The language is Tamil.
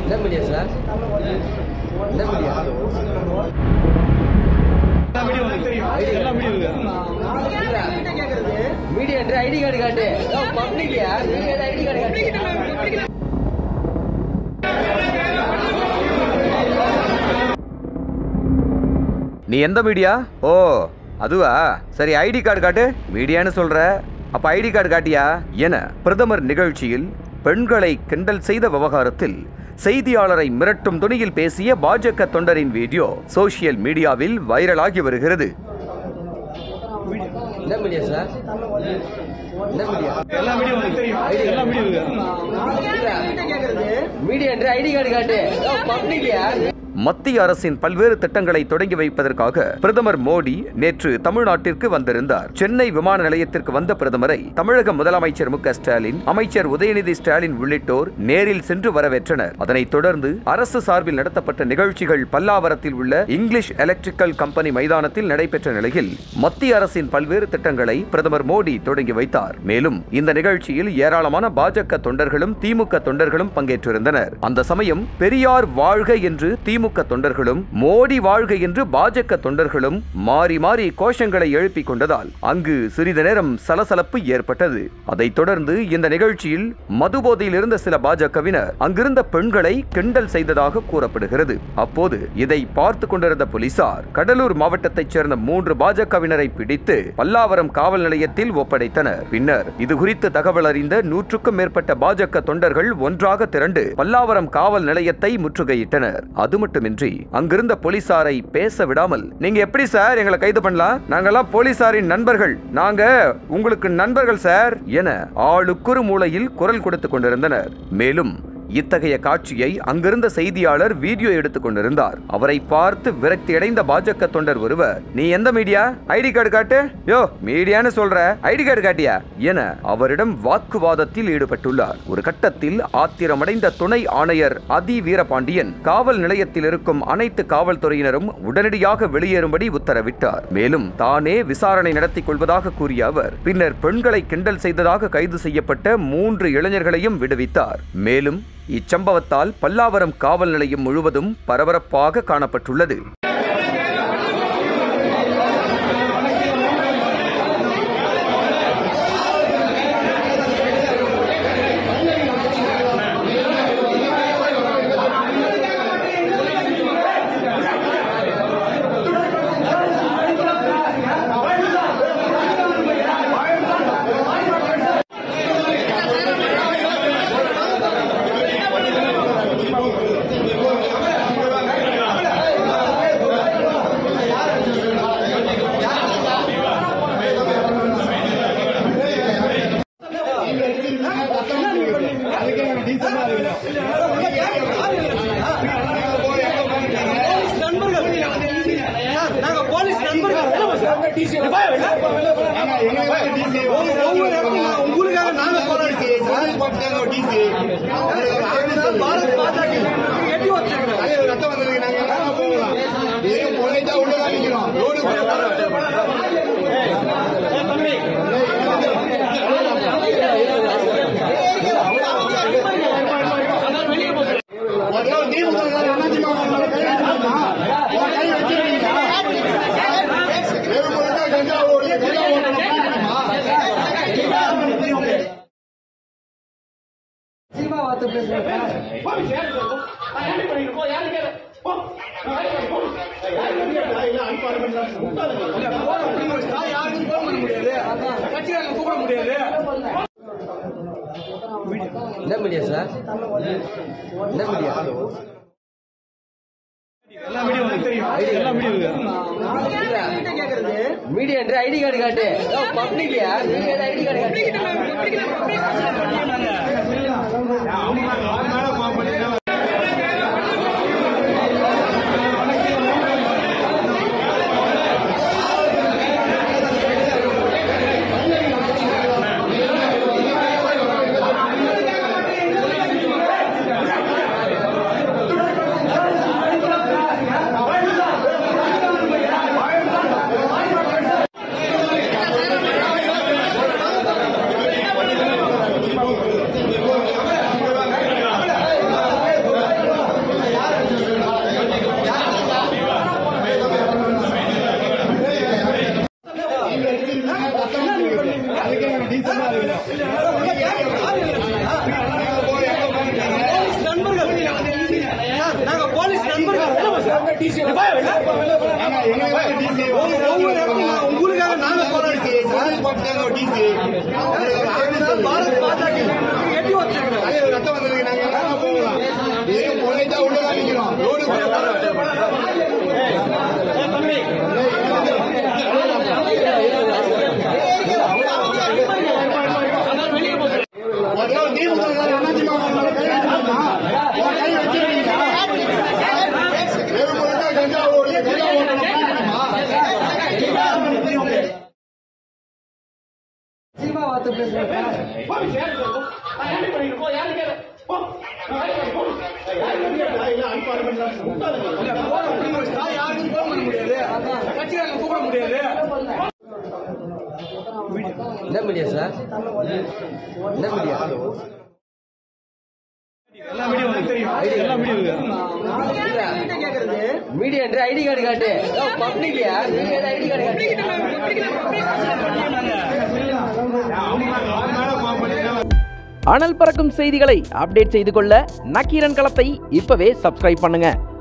என்ன மீடியா சார்? என்ன மீடியா? மீடியா ஐடி கார்டு காட்டு. பப்ளிக்யா ஐடி கார்டு காட்டு. நீ எந்த மீடியா? ஓ அதுவா, சரி ஐடி கார்டு காட்டு. மீடியான்னு சொல்ற, அப்ப ஐடி கார்டு காட்டியா என பிரதமர் நிகழ்ச்சியில் பெண்களை கிண்டல் செய்த விவகாரத்தில் செய்தியாளரை மிரட்டும் துணியில் பேசிய பாஜக தொண்டரின் வீடியோ சோசியல் மீடியாவில் வைரலாகி வருகிறது. என்ன மீடியா சார்? என்ன மீடியா? மீடியா ஐடி கார்டு காட்டு. பப்ளிக்யா மத்திய அரசின் பல்வேறு திட்டங்களை தொடங்கி வைப்பதற்காக பிரதமர் மோடி நேற்று தமிழ்நாட்டிற்கு வந்திருந்தார். சென்னை விமான நிலையத்திற்கு வந்த பிரதமரை தமிழக முதலமைச்சர் மு க ஸ்டாலின், அமைச்சர் உதயநிதி ஸ்டாலின் உள்ளிட்டோர் நேரில் சென்று வரவேற்றனர். அதனைத் தொடர்ந்து அரசு சார்பில் நடத்தப்பட்ட நிகழ்ச்சிகள் பல்லாவரத்தில் உள்ள இங்கிலீஷ் எலக்ட்ரிக்கல் கம்பெனி மைதானத்தில் நடைபெற்ற நிலையில் மத்திய அரசின் பல்வேறு திட்டங்களை பிரதமர் மோடி தொடங்கி வைத்தார். மேலும் இந்த நிகழ்ச்சியில் ஏராளமான பாஜக தொண்டர்களும் திமுக தொண்டர்களும் பங்கேற்றிருந்தனர். அந்த சமயம் பெரியார் வாழ்க என்று திமுக தொண்டர்களும், மோடி வாழ்க என்று பாஜக தொண்டர்களும் மாறி மாறி கோஷங்களை எழுப்பிக் கொண்டதால் அங்கு சிறிது நேரம் சலசலப்பு ஏற்பட்டது. அதைத் தொடர்ந்து இந்த நிகழ்ச்சியில் மதுபோதையில் இருந்த சில பாஜகவினர் அங்கிருந்த பெண்களை கிண்டல் செய்ததாக கூறப்படுகிறது. அப்போது இதை பார்த்து கொண்டிருந்த போலீசார் கடலூர் மாவட்டத்தைச் சேர்ந்த 3 பாஜகவினரை பிடித்து பல்லாவரம் காவல் நிலையத்தில் ஒப்படைத்தனர். பின்னர் இதுகுறித்து தகவல் அறிந்த 100க்கும் மேற்பட்ட பாஜக தொண்டர்கள் ஒன்றாக திரண்டு பல்லாவரம் காவல் நிலையத்தை முற்றுகையிட்டனர். அது மட்டுமின்றி அங்கிருந்த போலீசாரை பேச விடாமல், நீங்க எப்படி சார் எங்களை கைது பண்ணலாம்? நாங்கெல்லாம் போலீசாரின் நண்பர்கள், நாங்க உங்களுக்கு நண்பர்கள் சார் என ஆளுக்குறு மூலையில் குரல் கொடுத்துக் கொண்டிருந்தனர். மேலும் இத்தகைய காட்சியை அங்கிருந்த செய்தியாளர் வீடியோ எடுத்துக் கொண்டிருந்தார். அவரை பார்த்து விரக்தி அடைந்த பாஜக தொண்டர் ஒருவர், நீ எந்த மீடியா? ஐடி கார்டு காட்டு. யோ மீடியான்னு சொல்ற, ஐடி கார்டு காட்டியா என அவரிடம் வாக்குவாதத்தில் ஈடுபட்டுள்ளார். ஒரு கட்டத்தில் ஆத்திரமடைந்த துணை ஆணையர் அதி வீரபாண்டியன் காவல் நிலையத்தில் இருக்கும் அனைத்து காவல்துறையினரும் உடனடியாக வெளியேறும்படி உத்தரவிட்டார். மேலும் தானே விசாரணை நடத்திக் கொள்வதாக கூறிய அவர் பின்னர் பெண்களை கிண்டல் செய்ததாக கைது செய்யப்பட்ட 3 இளைஞர்களையும் விடுவித்தார். மேலும் இச்சம்பவத்தால் பல்லாவரம் காவல் நிலையம் முழுவதும் பரபரப்பாக காணப்பட்டுள்ளது. என்ன மீடியா சார்? என்ன மீடியா? மீடியா ஐடி கார்டு காட்டு. பப்ளிக்யா ஐடி கார்டு காட்டு. உங்களுக்காக நாங்க போராடி பாரத் மாதா எட்டி வச்சிருக்கோம் ரத்தம் வந்ததுக்கு நாங்க போகலாம் போயிட்டா உள்ள நிக்கிறோம் ரோடு என்ன மீடியா சார்? என்ன மீடியா? மீடியா என்று ஐடி கார்டு காட்டு. பப்ளிக்யா ஐடி கார்டு காட்டு. அனல் பறக்கும் செய்திகளை அப்டேட் செய்து கொள்ள நக்கீரன் களத்தை இப்பவே சப்ஸ்கிரைப் பண்ணுங்க.